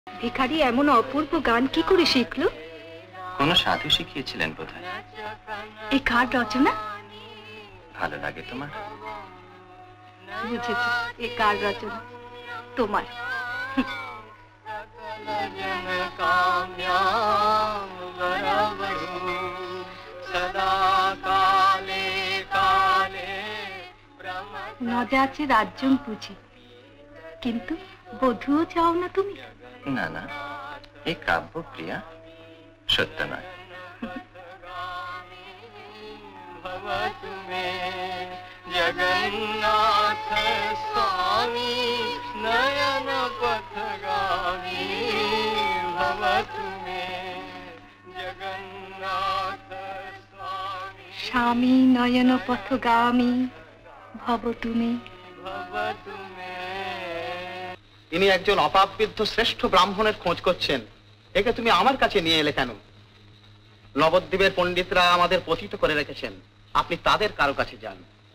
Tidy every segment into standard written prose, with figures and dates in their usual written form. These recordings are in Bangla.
ভিখারি এমন অপূর্ব গান কি করে শিখলো? কোন সাধু শিখিয়েছিলেন বোধহয়। এই কার রচনা? ভালো লাগে তোমার? বুঝেছি, এই কার রচনা? তোমার। নদে আছে রাজ্যম পুঁজি, কিন্তু বধূও চাও না তুমি? না না, এই কাব্য প্রিয়া, সত্য নয়। জগন্নাথ স্বামী নয়ন পথগামী ভব তুমি, জগন্নাথ স্বামী নয়ন পথগামী ভব তুমি। তিনি একজন অপাপবিদ্ধ শ্রেষ্ঠ ব্রাহ্মণের খোঁজ করছেন, একে তুমি আমার কাছে নিয়ে এলে কেন? নবদ্বীপের পণ্ডিতরা আমাদের পতিত করে রেখেছেন, আপনি তাদের কারো কাছে যান।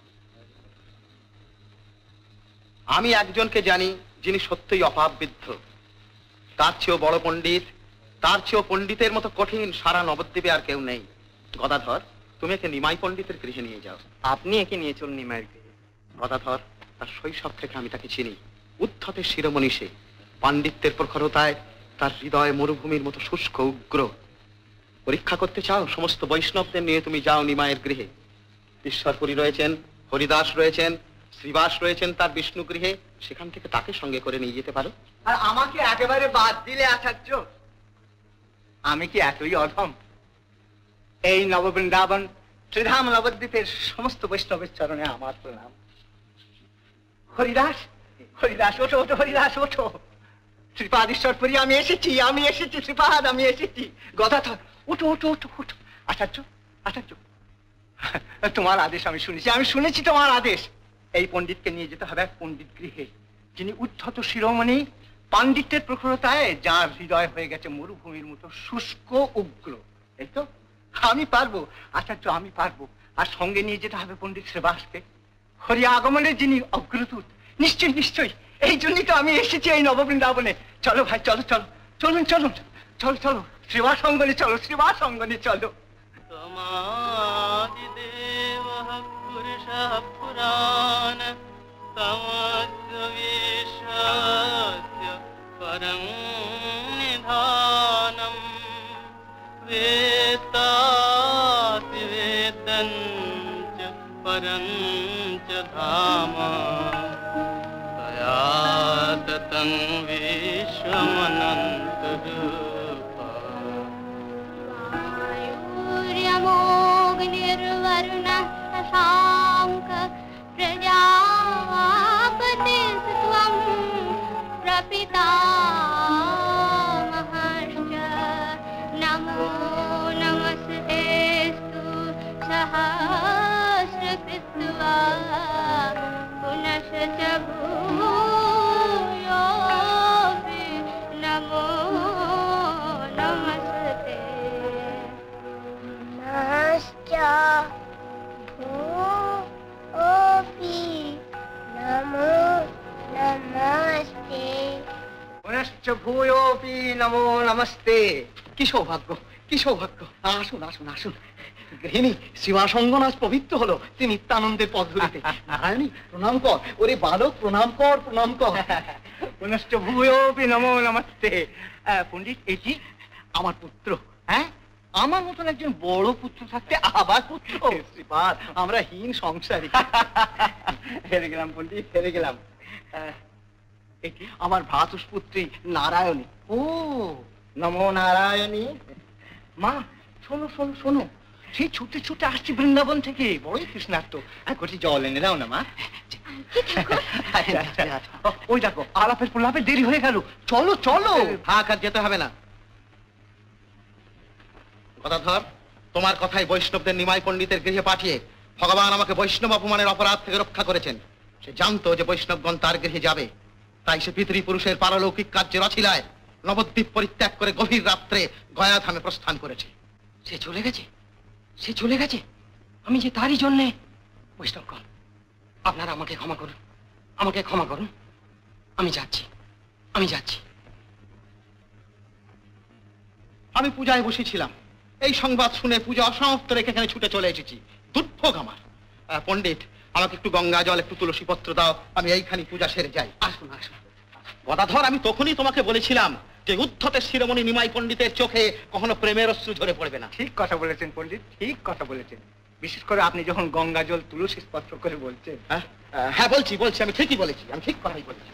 আমি একজনকে জানি যিনি সত্যই অপাপবিদ্ধ, তার চেয়েও বড় পণ্ডিত, তার চেয়েও পণ্ডিতের মতো কঠিন সারা নবদ্বীপে আর কেউ নেই। গদাধর, তুমি একে নিমাই পণ্ডিতের গৃহে নিয়ে যাও। আপনি একে নিয়ে চলুন নিমাইয়ের গৃহে। গদাধর, তার শৈশব থেকে আমি তাকে চিনি, উদ্ধতের শিরোমণি সে। পাণ্ডিত্যের প্রখরতায় তার হৃদয় মরুভূমির মতো শুষ্ক উগ্র। পরীক্ষা করতে চাও? সমস্ত বৈষ্ণবদের নিয়ে তুমি যাও নিমাইয়ের গৃহে। ঈশ্বরপুরী রয়েছেন, হরিদাস রয়েছেন, শ্রীবাস রয়েছেন তার বিষ্ণু গৃহে, সেখান থেকে তাকে সঙ্গে করে নিয়ে যেতে পারো। আর আমাকে একেবারে বাদ দিলে আচার্য? আমি কি এতই অধম? এই নববৃন্দাবন শ্রীধাম নবদ্বীপের সমস্ত বৈষ্ণবের চরণে আমার প্রণাম। হরিদাস, হরিদাস ওঠো ওঠো, হরিদাস ওঠো। শ্রীপাদ ঈশ্বরপুরী, আমি এসেছি, আমি এসেছি শ্রীপাদ, আমি এসেছি। গদাধর, ওঠো ওঠো ওঠো ওঠো। আচার্য, আচার্য, তোমার আদেশ আমি শুনেছি, আমি শুনেছি তোমার আদেশ। এই পণ্ডিতকে নিয়ে যেতে হবে এক পণ্ডিত গৃহে, যিনি উদ্ধত শিরোমণি, পাণ্ডিত্যের প্রখরতায় যার হৃদয় হয়ে গেছে মরুভূমির মতো শুষ্ক উগ্র। এই তো আমি পারবো আচার্য, আমি পারবো। আর সঙ্গে নিয়ে যেতে হবে পণ্ডিত শ্রীবাসকে, হরি আগমনের যিনি অগ্রদূত। নিশ্চয়ই নিশ্চয়ই, এই জন্যই তো আমি এসেছি এই নববৃন্দাবনে। চলো ভাই, চলো চলো, চলুন চলুন, চলো চলো, শ্রীবাস অঙ্গনে চলো, শ্রীবাস অঙ্গনে চলো। তোমাদিদেব পুরুষ পুরাণ তমদ্বিষাদ্য পরং নিধানম वेत्ताति वेदञ्च परञ्च धाम तया ततं विश्वमनन्तरूपा आयुर्यमोऽग्निर्वरुणः शशाङ्क प्रजापतिस्त्वं प्रपितामहश्च नमो नमस्तेस्तु सहस्रकृत्वा पुनश्च भूयोऽपि नमो नमस्ते। पुनश्च भूयोऽपि नमो नमस्ते। পুনশ্চ ভূয়োপি নমো নমস্তে। কি সৌভাগ্য, কি সৌভাগ্য। আসুন আসুন আসুন। গৃহিণী, শিবাসঙ্গন আজ পবিত্র হলো, তিনি নিত্যানন্দের পথ ধরিতে। নারায়ণী প্রণাম কর, ওরে বালক প্রণাম কর, প্রণাম কর। পুনশ্চ ভূয়োপি নমো নমস্তে। পণ্ডিত, এটি আমার পুত্র। হ্যাঁ, আমার মতন একজন বড় পুত্র থাকতে আবার পুত্র? শ্রীপাদ, আমরা হীন সংসারী। হেরে গেলাম পণ্ডিত, হেরে গেলাম। এটি আমার ভ্রাতুষ্পুত্রী নারায়ণী। ও নমো নারায়ণী। মা শোনো শোনো শোনো, সেই ছুটে ছুটে আসছি বৃন্দাবন থেকে, বড়ই কৃষ্ণার্ত। ঘটি জল এনে দাও না মা। ওই দেখো আলাপের প্রলাপে দেরি হয়ে গেল, চলো চলো। থাক, আর যেতে হবে না। গদাধর, তোমার কথাই বৈষ্ণবদের নিমাই পণ্ডিতের গৃহে পাঠিয়ে ভগবান আমাকে বৈষ্ণব অপমানের অপরাধ থেকে রক্ষা করেছেন। সে জানতো যে বৈষ্ণবগণ তার গৃহে যাবে, তাই সে পিতৃপুরুষের পারলৌকিক কার্যের অছিলায় নবদ্বীপ পরিত্যাগ করে গভীর রাত্রে গয়াধামে প্রস্থান করেছে। সে চলে গেছে, সে চলে গেছে। আমি যে তারই জন্যে। বৈষ্ণবগণ, আপনারা আমাকে ক্ষমা করুন, আমাকে ক্ষমা করুন। আমি যাচ্ছি, আমি যাচ্ছি। আমি পূজায় বসেছিলাম, এই সংবাদ শুনে পূজা অসমাপ্ত রেখে এখানে ছুটে চলে এসেছি। দুর্ভোগ আমার। পণ্ডিত, আমাকে একটু গঙ্গা জল, একটু তুলসী পত্র দাও, আমি এইখানে পূজা সেরে যাই। আসুন আসুন। গদাধর, আমি তখনই তোমাকে বলেছিলাম যে উদ্ধতের শিরোমণি নিমাই পণ্ডিতের চোখে কখনো প্রেমের অশ্রু ঝরে পড়বে না। ঠিক কথা বলেছেন পণ্ডিত, ঠিক কথা বলেছেন। বিশেষ করে আপনি যখন গঙ্গা জল তুলসী পত্র করে বলছেন। হ্যাঁ বলছি, আমি ঠিকই বলেছি, আমি ঠিক কথাই বলেছি।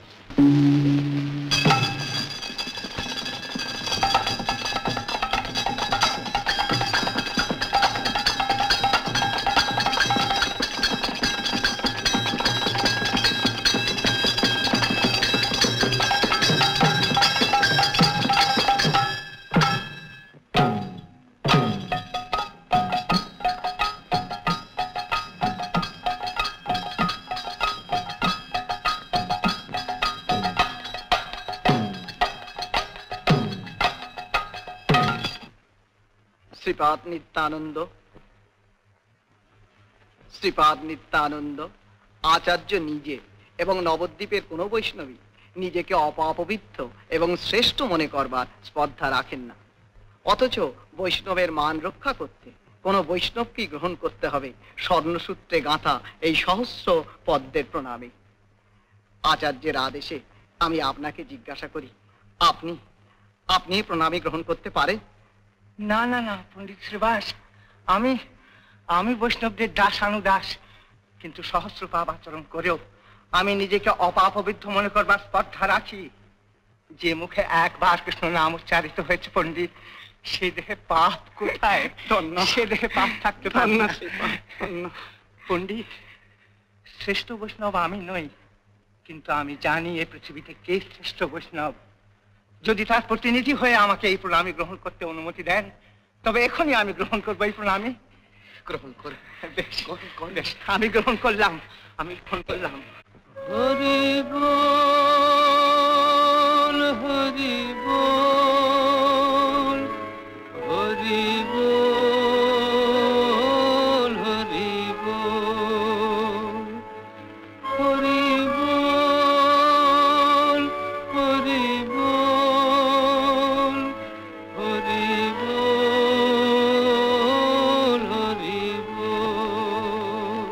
শ্রীপাদ নিত্যানন্দ, শ্রীপাদ নিত্যানন্দ। আচার্য নিজে এবং নবদ্বীপের কোনো বৈষ্ণবী নিজেকে অপবিত্র এবং শ্রেষ্ঠ মনে করবার স্পর্ধা রাখেন না। অথচ বৈষ্ণবের মান রক্ষা করতে কোনো বৈষ্ণবকেই গ্রহণ করতে হবে স্বর্ণসূত্রে গাঁথা এই সহস্র পদ্মের প্রণামে। আচার্যের আদেশে আমি আপনাকে জিজ্ঞাসা করি, আপনি আপনি প্রণামী গ্রহণ করতে পারেন? না না না পণ্ডিত শ্রীবাস, আমি বৈষ্ণবদের দাসানুদাস, কিন্তু সহস্র পাপ আচরণ করেও আমি নিজেকে অপবিত্র মনে করবার স্পর্ধা রাখি। যে মুখে একবার কৃষ্ণ নাম উচ্চারিত হয়েছে পণ্ডিত, সে দেহে পাপ কোথায়? সে দেহে পাপ থাকতে পারে না। পণ্ডিত, শ্রেষ্ঠ বৈষ্ণব আমি নই, কিন্তু আমি জানি এই পৃথিবীতে কে শ্রেষ্ঠ বৈষ্ণব। যদি তার প্রতিনিধি হয়ে আমাকে এই প্রণামী গ্রহণ করতে অনুমতি দেন, তবে এখনই আমি গ্রহণ করবো এই প্রণামী। গ্রহণ করে বেশ, আমি গ্রহণ করলাম, আমি গ্রহণ করলাম। হরি বল, হরি বল, হরি বল, হরি বল, হরি বল, হরি বল, হরি বল, হরি বল।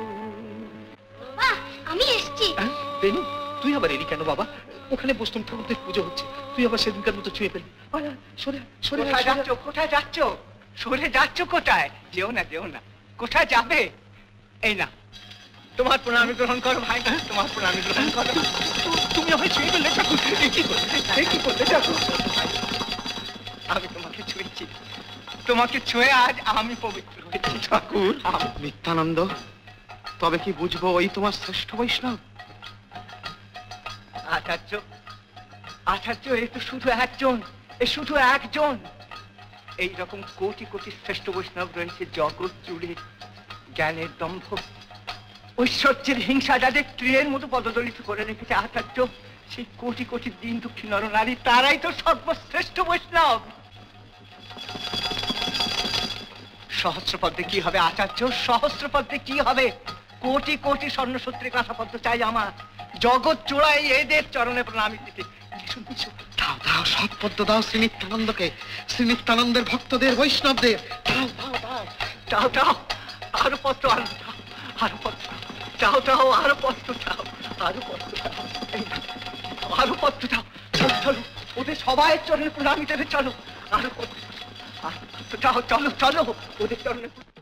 আমি এসছি। বেনু, তুই আবার এলি কেন বাবা? ওখানে বৈষ্ণব ঠাকুরদের পুজো হচ্ছে, তুই আবার সেদিনকার মতো ছুঁয়ে ফেলবি। কোথায় যাচ্ছ? কোথায় যাচ্ছ? সরে যাচ্ছ কোথায়? যেও না, যেও না। কোথায় যাবে? এই না, তোমার প্রণামী গ্রহণ করো ভাই, তোমার প্রণামী গ্রহণ করো। তুমি আমায় ছুঁয়ে ফেললে ঠাকুর, কি করলে ঠাকুর? আমি তোমাকে ছুঁয়েছি, তোমাকে ছুঁয়ে আজ আমি পবিত্র হয়েছি ঠাকুর। নিত্যানন্দ, তবে কি বুঝবো ওই তোমার শ্রেষ্ঠ বৈষ্ণব? আচার্য, আচার্য, এ তো শুধু একজন, এ শুধু একজন। এইরকম কোটি কোটি শ্রেষ্ঠ বৈষ্ণব রয়েছে জগৎ জুড়ে। জ্ঞানের দম্ভ, ঐশ্বর্যের হিংসা যাদের তীরের মতো পদদলিত করে রেখেছে আচার্য, সেই কোটি কোটি দিন দুঃখী নরনারী, তারাই তো সর্বশ্রেষ্ঠ বৈষ্ণব। সহস্রপদ্মে কি হবে আচার্য? সহস্রপদ্মে কি হবে? কোটি কোটি স্বর্ণসূত্রে কাঁথা পদ্ম চাই আমার, জগৎ চূড়ায় এদের চরণে প্রণামী দিতে। দাও দাও, সব পদ্ম দাও শ্রী নিত্যানন্দকে, শ্রী নিত্যানন্দের ভক্তদের, বৈষ্ণবদের। দাও দাও দাও দাও দাও, আরো পত্র আরো দাও, আরো পত্র দাও, দাও আরো পত্র দাও, আরো পত্র দাও, আরো পত্র দাও। চলো চলো, ওদের সবাই চরণে প্রণামী দেবে, চলো আরো পত্র দাও, চলো চলো ওদের চরণে।